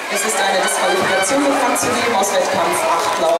Es ist eine Disqualifikation bekannt zu geben aus Wettkampf 8.